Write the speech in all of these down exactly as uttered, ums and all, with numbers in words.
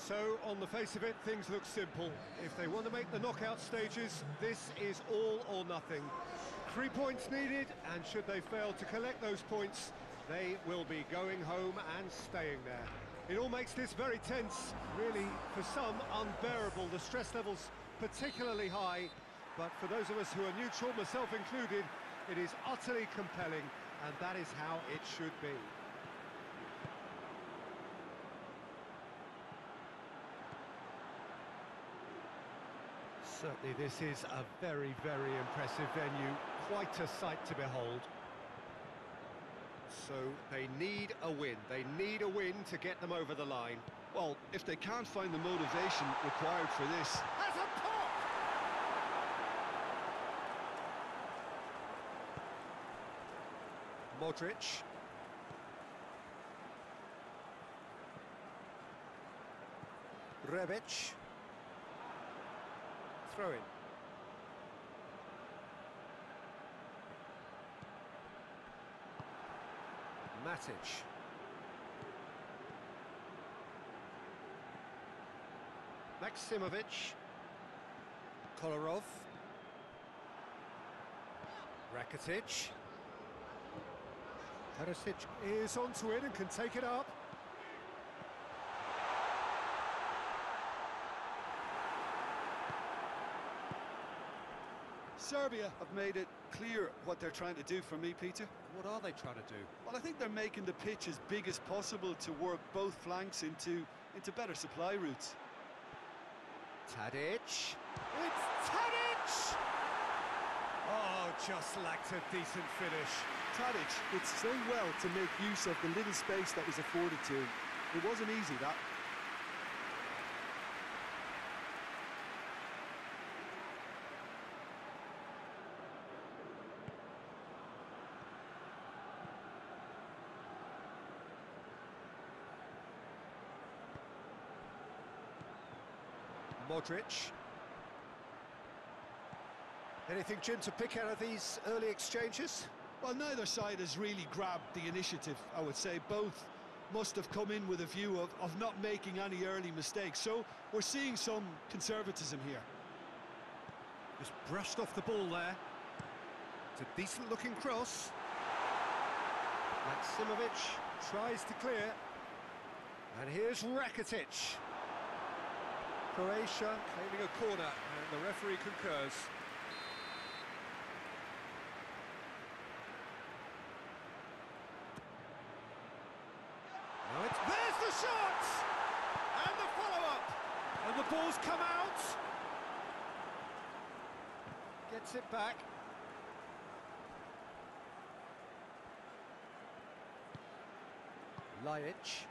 So, on the face of it, things look simple. If they want to make the knockout stages, this is all or nothing. Three points needed, and should they fail to collect those points, they will be going home and staying there. It all makes this very tense, really, for some, unbearable. The stress levels particularly high, but for those of us who are neutral, myself included, it is utterly compelling, and that is how it should be. Certainly this is a very, very impressive venue, quite a sight to behold. So they need a win, they need a win to get them over the line. Well, if they can't find the motivation required for this... Has a pop! Modric. Rebic. Throw in. Matic. Maksimovic. Kolarov. Rakitic. Perisic is onto it and can take it up. Serbia have made it clear what they're trying to do for me, Peter. What are they trying to do? Well, I think they're making the pitch as big as possible to work both flanks into, into better supply routes. Tadic. It's Tadic! Oh, just lacked a decent finish. Tadic did so well to make use of the little space that was afforded to him. It wasn't easy, that. Modric. Anything, Jim, to pick out of these early exchanges? Well, neither side has really grabbed the initiative, I would say. Both must have come in with a view of, of not making any early mistakes. So we're seeing some conservatism here. Just brushed off the ball there. It's a decent-looking cross. Maksimovic tries to clear. And here's Rakitic. Croatia claiming a corner, and the referee concurs. Now it's, there's the shot! And the follow-up! And the ball's come out! Gets it back. Ljajic.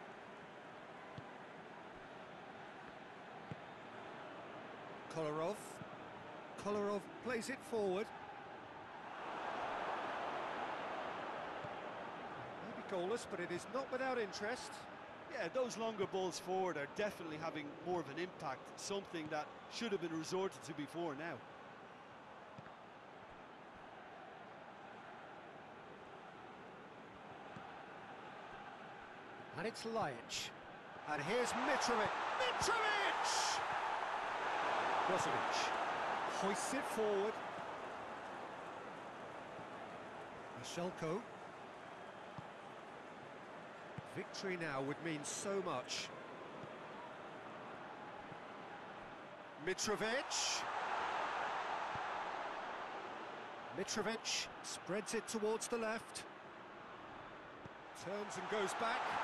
Kolarov. Kolarov plays it forward. Maybe goalless, but it is not without interest. Yeah, those longer balls forward are definitely having more of an impact, something that should have been resorted to before now. And it's Ljajic. And here's Mitrovic. Mitrovic! Brozovic hoists it forward. Michelko. Victory now would mean so much. Mitrovic. Mitrovic spreads it towards the left. Turns and goes back.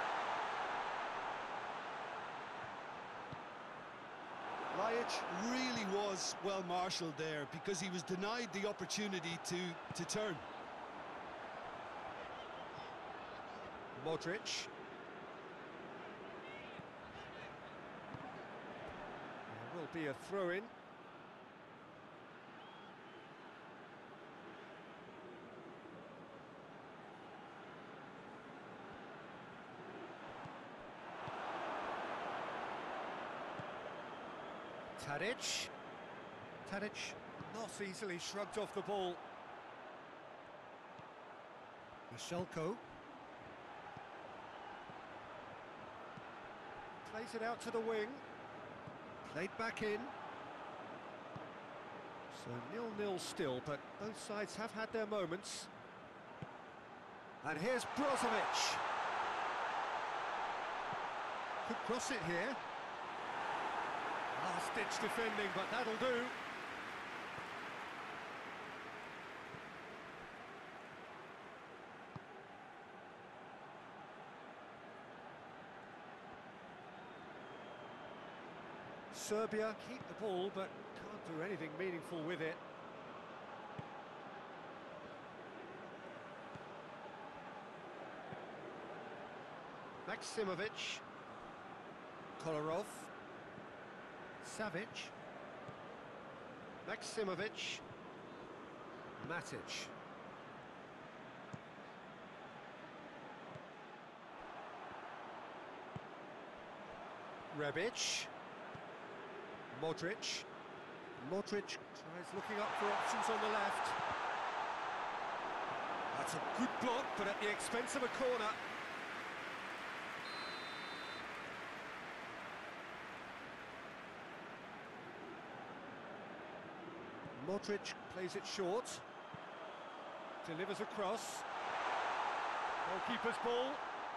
Ljajic really was well marshalled there because he was denied the opportunity to, to turn. Modric. There will be a throw-in. Tadic. Tadic not easily shrugged off the ball. Michelko. Plays it out to the wing. Played back in. So nil nil still, but both sides have had their moments. And here's Brozovic. Could cross it here. Last-ditch defending, but that'll do. Serbia keep the ball, but can't do anything meaningful with it. Maksimovic. Kolarov. Savic. Maksimovic. Matic. Rebic. Modric. Modric tries looking up for options on the left. That's a good block, but at the expense of a corner. Modric plays it short. Delivers across. Goalkeeper's ball.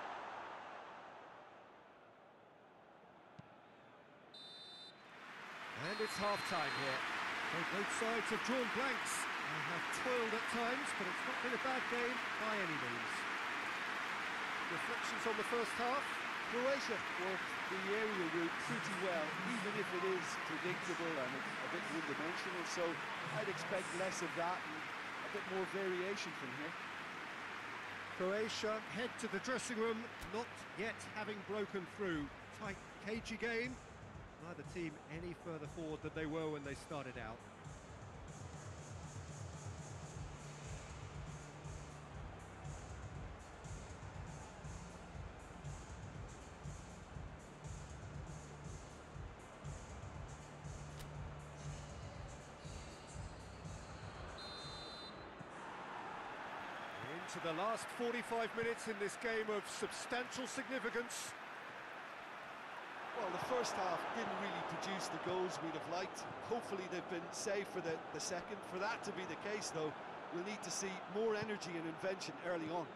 And it's half-time here. So both sides have drawn blanks. They have toiled at times, but it's not been a bad game by any means. Reflections on the first half? Croatia worked the area route pretty well, even if it is predictable and it's a bit one-dimensional, so I'd expect less of that and a bit more variation from here. Croatia head to the dressing room, not yet having broken through. Tight, cagey game. Neither team any further forward than they were when they started out. Into the last forty-five minutes in this game of substantial significance. Well, the first half didn't really produce the goals we'd have liked. Hopefully they've been saved for the, the second. For that to be the case, though, we'll need to see more energy and invention early on.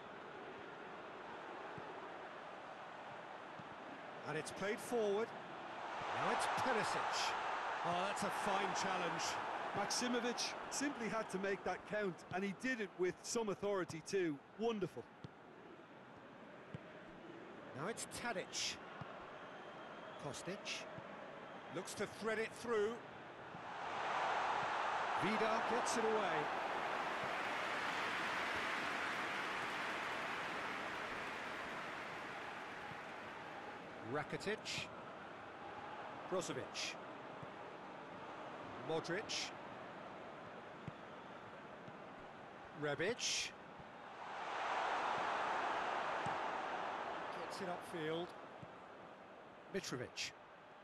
And it's played forward. Now it's Perisic. Oh, that's a fine challenge. Maksimovic simply had to make that count, and he did it with some authority too. Wonderful. Now it's Tadic. Kostic looks to thread it through. Vida gets it away. Rakitic. Brozovic. Modric. Rebic. Gets it upfield. Mitrovic.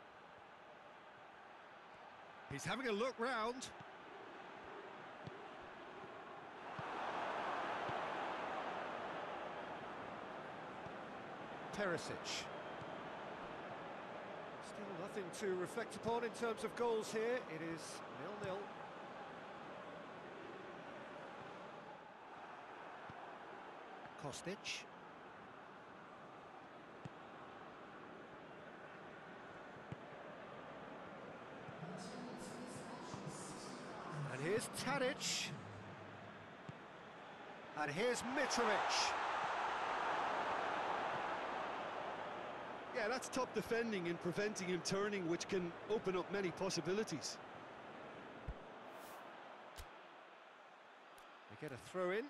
He's having a look round. Perisic. Still nothing to reflect upon in terms of goals here. It is nil nil. Kostic. And here's Tadic. And here's Mitrovic. Yeah, that's top defending and preventing him turning, which can open up many possibilities. They get a throw in.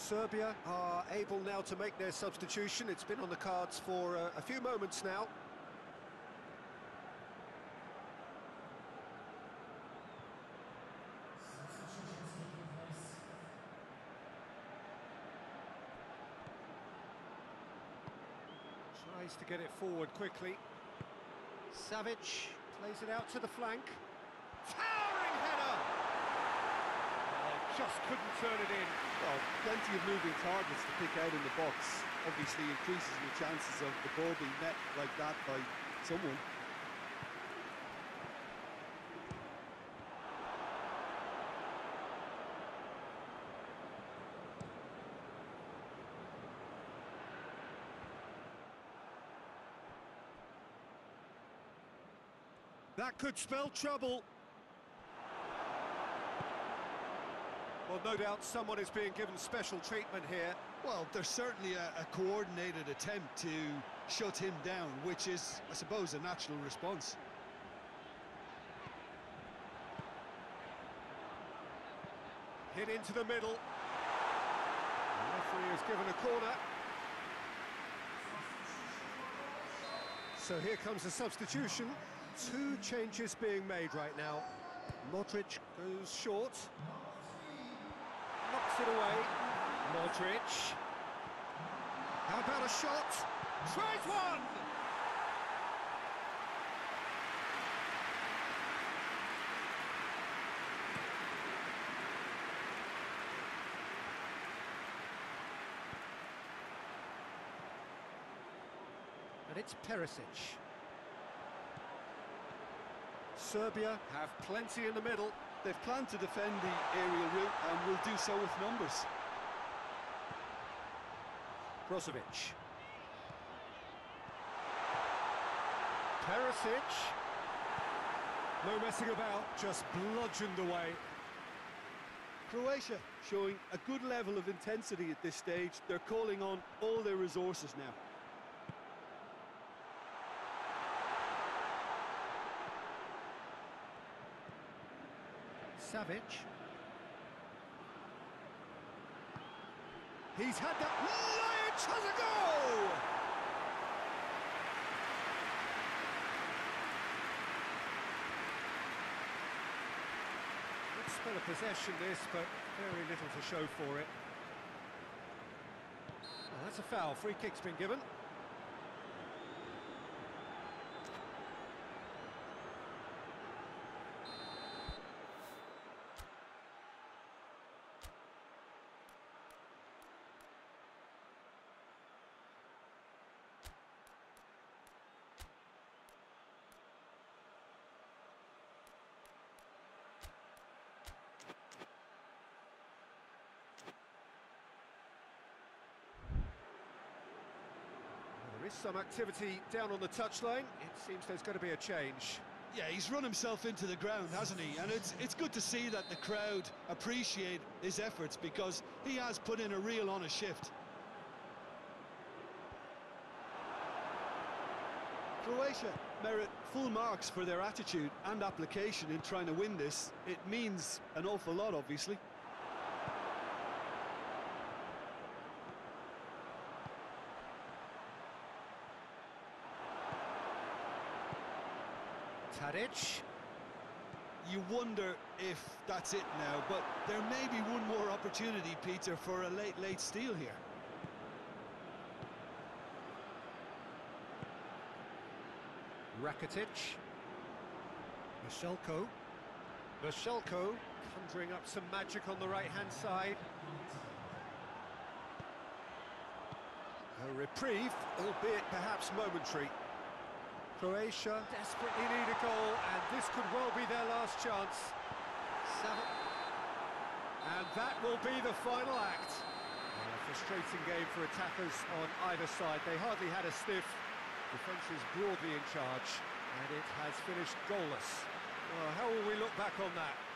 Serbia are able now to make their substitution. It's been on the cards for uh, a few moments now. Tries to get it forward quickly. Savic plays it out to the flank. Towering header! Oh, just couldn't turn it in. Well, plenty of moving targets to pick out in the box. Obviously increases the chances of the ball being met like that by someone. That could spell trouble. Well, no doubt someone is being given special treatment here. Well, there's certainly a, a coordinated attempt to shut him down, which is, I suppose, a natural response. Hit into the middle. The referee has given a corner. So here comes the substitution. Two changes being made right now. Modric goes short. Knocks it away. Modric. How about a shot? Tries one! And it's Perisic. Serbia have plenty in the middle. They've planned to defend the aerial route and will do so with numbers. Brozovic. Perisic. No messing about, just bludgeoned away. Croatia showing a good level of intensity at this stage. They're calling on all their resources now. Savic. He's had that. Ljajic has a goal! Good spell of possession this, but very little to show for it. Oh, that's a foul. Free kick's been given. There is some activity down on the touchline. It seems there's going to be a change. Yeah, he's run himself into the ground, hasn't he? And it's it's good to see that the crowd appreciate his efforts, because he has put in a real honest shift. Croatia merit full marks for their attitude and application in trying to win this. It means an awful lot, obviously. Tadic. You wonder if that's it now, but there may be one more opportunity, Peter, for a late, late steal here. Rakitic. Michelko. Michelko conjuring up some magic on the right-hand side. A reprieve, albeit perhaps momentary. Croatia desperately need a goal, and this could well be their last chance. Seven. And that will be the final act. Well, a frustrating game for attackers on either side. They hardly had a sniff. Defence is broadly in charge, and it has finished goalless. Well, how will we look back on that?